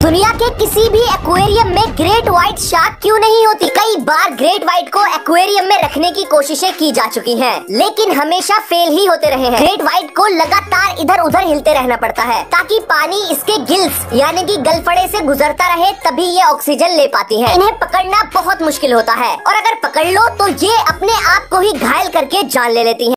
दुनिया के किसी भी एक्वेरियम में ग्रेट व्हाइट शार्क क्यों नहीं होती? कई बार ग्रेट व्हाइट को एक्वेरियम में रखने की कोशिशें की जा चुकी हैं, लेकिन हमेशा फेल ही होते रहे हैं। ग्रेट व्हाइट को लगातार इधर उधर हिलते रहना पड़ता है ताकि पानी इसके गिल्स यानी कि गलफड़े से गुजरता रहे, तभी ये ऑक्सीजन ले पाती है। इन्हें पकड़ना बहुत मुश्किल होता है और अगर पकड़ लो तो ये अपने आप को ही घायल करके जान ले लेती है।